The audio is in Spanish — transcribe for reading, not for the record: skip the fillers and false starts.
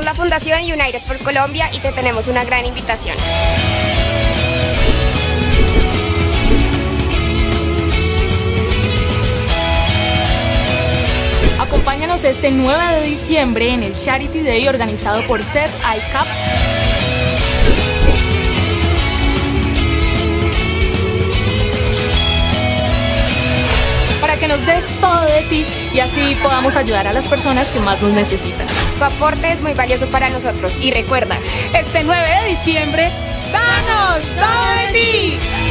la Fundación United for Colombia y te tenemos una gran invitación. Acompáñanos este 9 de diciembre en el Charity Day organizado por SED ICAP. Para que nos des todo de ti y así podamos ayudar a las personas que más nos necesitan. Tu aporte es muy valioso para nosotros y recuerda, este 9 de diciembre, ¡danos todo de ti!